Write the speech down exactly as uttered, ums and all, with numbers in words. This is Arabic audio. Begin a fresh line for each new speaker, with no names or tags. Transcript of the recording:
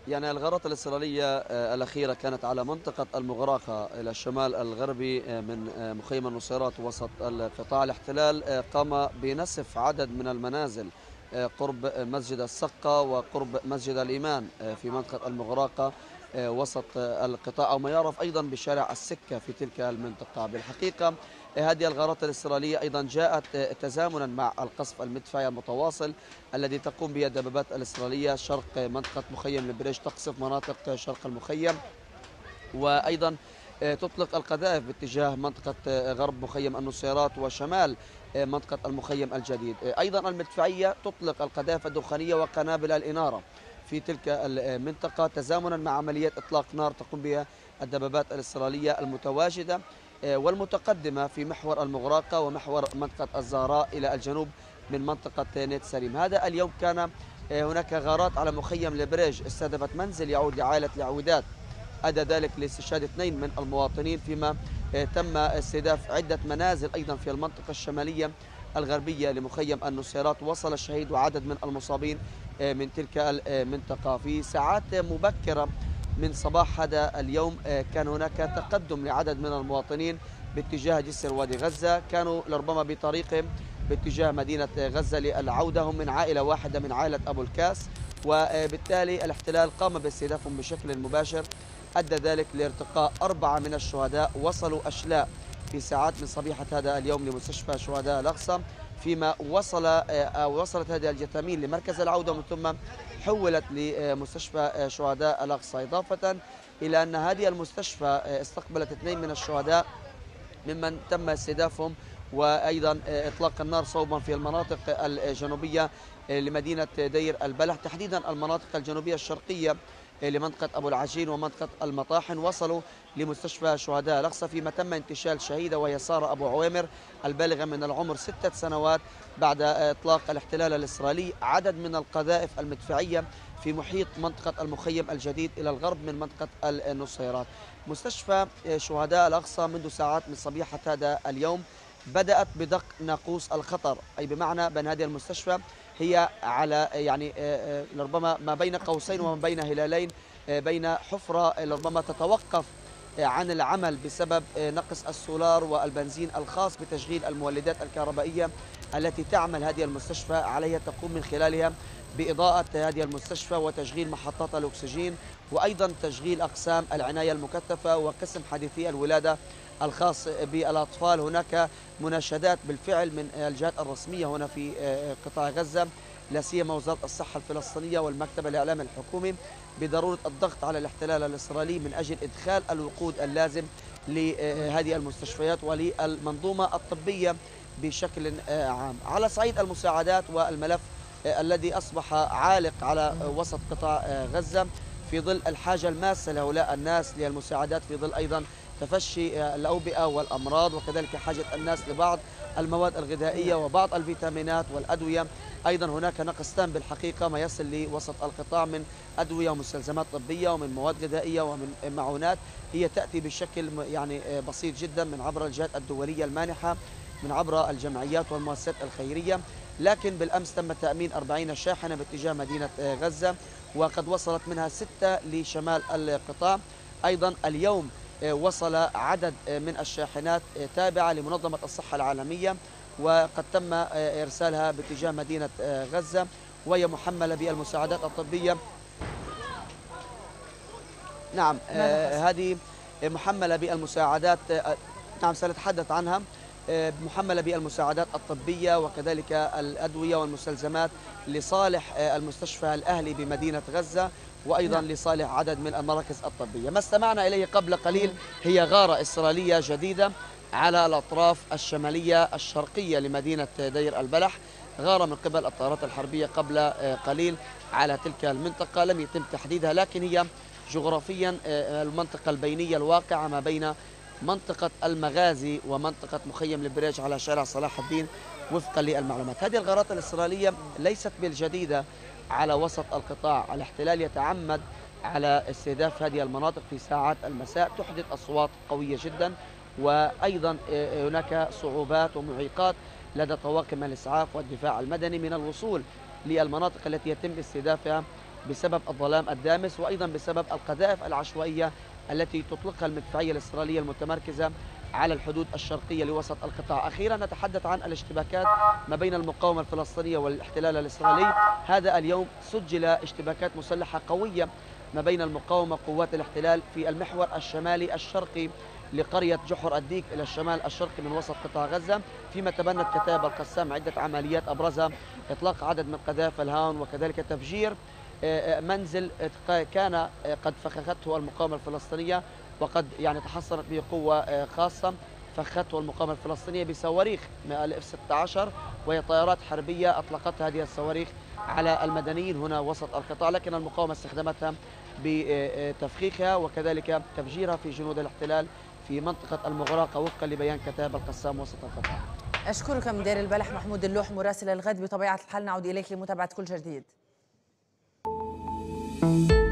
يعني الغارات الإسرائيلية آه، الأخيرة كانت على منطقة المغراقة إلى الشمال الغربي آه، من آه، مخيم النصيرات وسط القطاع. الاحتلال آه، قام بنسف عدد من المنازل آه، قرب مسجد السقة وقرب مسجد الإيمان آه، في منطقة المغراقة آه، وسط آه، القطاع، أو ما يعرف أيضا بشارع السكة في تلك المنطقة. بالحقيقة آه، هذه الغارات الإسرائيلية أيضا جاءت آه، تزامنا مع القصف المدفعي المتواصل الذي تقوم به الدبابات الإسرائيلية شرق منطقة مخيم البريج، تقصف مناطق شرق المخيم، وأيضا آه، تطلق القذائف باتجاه منطقة آه، غرب مخيم النصيرات وشمال آه، منطقة المخيم الجديد. آه، أيضا المدفعية تطلق القذائف الدخانية وقنابل الإنارة في تلك المنطقة تزامنا مع عملية إطلاق نار تقوم بها الدبابات الإسرائيلية المتواجدة آه، والمتقدمة في محور المغراقة ومحور منطقة الزهراء إلى الجنوب من منطقة نيت سليم. هذا اليوم كان آه، هناك غارات على مخيم البريج استهدفت منزل يعود لعائلة العويدات، أدى ذلك لاستشهاد اثنين من المواطنين، فيما آه، تم استهداف عدة منازل أيضا في المنطقة الشمالية الغربية لمخيم النصيرات. وصل الشهيد وعدد من المصابين آه، من تلك المنطقة. في ساعات مبكرة من صباح هذا اليوم آه، كان هناك تقدم لعدد من المواطنين باتجاه جسر وادي غزة، كانوا لربما بطريقهم باتجاه مدينة غزة للعودة. هم من عائلة واحدة من عائلة أبو الكاس، وبالتالي الاحتلال قام باستهدافهم بشكل مباشر، أدى ذلك لارتقاء أربعة من الشهداء. وصلوا أشلاء في ساعات من صبيحة هذا اليوم لمستشفى شهداء الأقصى، فيما وصل أو وصلت هذه الجثامين لمركز العودة ومن ثم حولت لمستشفى شهداء الأقصى، إضافة إلى أن هذه المستشفى استقبلت اثنين من الشهداء ممن تم استهدافهم وأيضا إطلاق النار صوبا في المناطق الجنوبية لمدينة دير البلح، تحديدا المناطق الجنوبية الشرقية لمنطقة أبو العجين ومنطقة المطاحن. وصلوا لمستشفى شهداء الأقصى، فيما تم انتشال شهيدة وهي سارة أبو عويمر البالغة من العمر ستة سنوات بعد إطلاق الاحتلال الإسرائيلي عدد من القذائف المدفعية في محيط منطقة المخيم الجديد إلى الغرب من منطقة النصيرات. مستشفى شهداء الأقصى منذ ساعات من صبيحة هذا اليوم بدأت بدق ناقوس الخطر، أي بمعنى بأن هذه المستشفى هي على يعني آه، آه، ربما ما بين قوسين وما بين هلالين، آه، بين حفرة ربما تتوقف آه، عن العمل بسبب آه، نقص السولار والبنزين الخاص بتشغيل المولدات الكهربائية التي تعمل هذه المستشفى عليها، تقوم من خلالها بإضاءة هذه المستشفى وتشغيل محطات الأكسجين، وأيضا تشغيل أقسام العناية المكثفة وقسم حديثي الولادة الخاص بالأطفال. هناك مناشدات بالفعل من الجهات الرسمية هنا في قطاع غزة، لا سيما وزارة الصحة الفلسطينية والمكتب الإعلامي الحكومي، بضرورة الضغط على الاحتلال الإسرائيلي من أجل إدخال الوقود اللازم لهذه المستشفيات وللمنظومة الطبية بشكل عام. على صعيد المساعدات والملف الذي أصبح عالق على وسط قطاع غزة في ظل الحاجة الماسة لهؤلاء الناس للمساعدات، في ظل أيضا تفشي الأوبئة والأمراض، وكذلك حاجة الناس لبعض المواد الغذائية وبعض الفيتامينات والأدوية. أيضا هناك نقص تام بالحقيقة ما يصل لوسط القطاع من أدوية ومستلزمات طبية ومن مواد غذائية ومن معونات، هي تأتي بشكل يعني بسيط جدا من عبر الجهات الدولية المانحة، من عبر الجمعيات والمؤسسات الخيرية. لكن بالأمس تم تأمين أربعين شاحنة باتجاه مدينة غزة، وقد وصلت منها ستة لشمال القطاع. أيضا اليوم وصل عدد من الشاحنات تابعة لمنظمة الصحة العالمية، وقد تم إرسالها باتجاه مدينة غزة، وهي محملة بالمساعدات الطبية. نعم،
ماذا
آه،
حصل؟
هذه محملة بالمساعدات، آه، نعم سنتحدث عنها. آه، محملة بالمساعدات الطبية وكذلك الأدوية والمستلزمات لصالح آه، المستشفى الأهلي بمدينة غزة، وأيضا
نعم.
لصالح عدد من المراكز الطبية. ما استمعنا إليه قبل قليل
مم.
هي غارة إسرائيلية جديدة على الأطراف الشمالية الشرقية لمدينة دير البلح، غارة من قبل الطائرات الحربية قبل آه، قليل على تلك المنطقة. لم يتم تحديدها، لكن هي جغرافيا آه، المنطقة البينية الواقعة ما بين منطقة المغازي ومنطقة مخيم البريج على شارع صلاح الدين وفقا للمعلومات. هذه الغارات الإسرائيلية ليست بالجديدة على وسط القطاع. الاحتلال يتعمد على استهداف هذه المناطق في ساعات المساء، تحدث أصوات قوية جدا، وأيضا آه، هناك صعوبات ومعيقات لدى طواقم الإسعاف والدفاع المدني من الوصول للمناطق التي يتم استهدافها بسبب الظلام الدامس، وأيضا بسبب القذائف العشوائية التي تطلقها المدفعية الإسرائيلية المتمركزة على الحدود الشرقية لوسط القطاع. أخيرا نتحدث عن الاشتباكات ما بين المقاومة الفلسطينية والاحتلال الإسرائيلي. هذا اليوم سجل اشتباكات مسلحة قوية ما بين المقاومة وقوات الاحتلال في المحور الشمالي الشرقي لقرية جحر الديك إلى الشمال الشرقي من وسط قطاع غزة، فيما تبنت كتائب القسام عدة عمليات أبرزها إطلاق عدد من قذائف الهاون وكذلك تفجير منزل كان قد فخخته المقاومة الفلسطينية، وقد يعني تحصلت به قوة خاصة فخته المقاومة الفلسطينية بصواريخ من الاف ستة عشر، وهي طائرات حربية أطلقت هذه الصواريخ على المدنيين هنا وسط القطاع، لكن المقاومة استخدمتها بتفخيخها وكذلك تفجيرها في جنود الاحتلال في منطقة المغراقة وفقا لبيان كتائب القسام وسط القطاع.
أشكرك من دير البلح محمود اللوح مراسل الغد. بطبيعة الحال نعود إليك لمتابعة كل جديد.